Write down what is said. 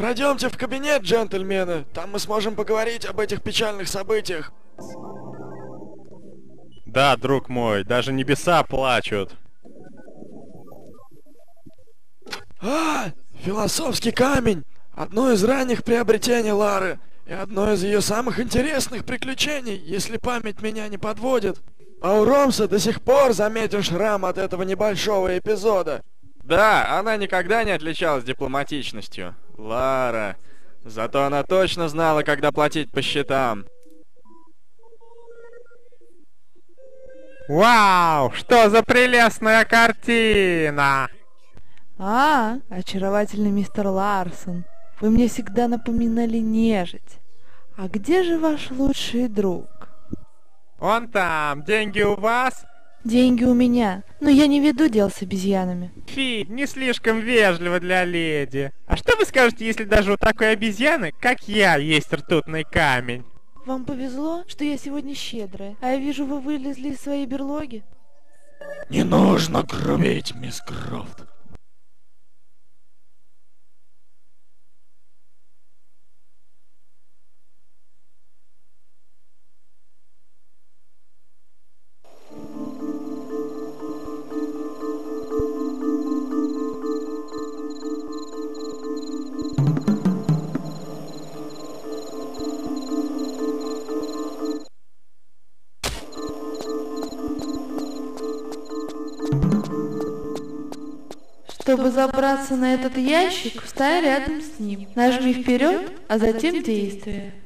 Пройдемте в кабинет, джентльмены. Там мы сможем поговорить об этих печальных событиях. Да, друг мой, даже небеса плачут. Философский камень! Одно из ранних приобретений Лары. И одно из ее самых интересных приключений, если память меня не подводит. А у Ромса до сих пор заметен шрам от этого небольшого эпизода. Да, она никогда не отличалась дипломатичностью. Лара. Зато она точно знала, когда платить по счетам. Вау, что за прелестная картина! Очаровательный мистер Ларсон. Вы мне всегда напоминали нежить. А где же ваш лучший друг? Он там, деньги у вас? Деньги у меня, но я не веду дел с обезьянами. Фи, не слишком вежливо для леди. А что вы скажете, если даже у такой обезьяны, как я, есть ртутный камень? Вам повезло, что я сегодня щедрая, а я вижу, вы вылезли из своей берлоги. Не нужно грубить, мисс Крофт. Чтобы забраться на этот ящик, встань рядом с ним. Нажми вперед, а затем действие.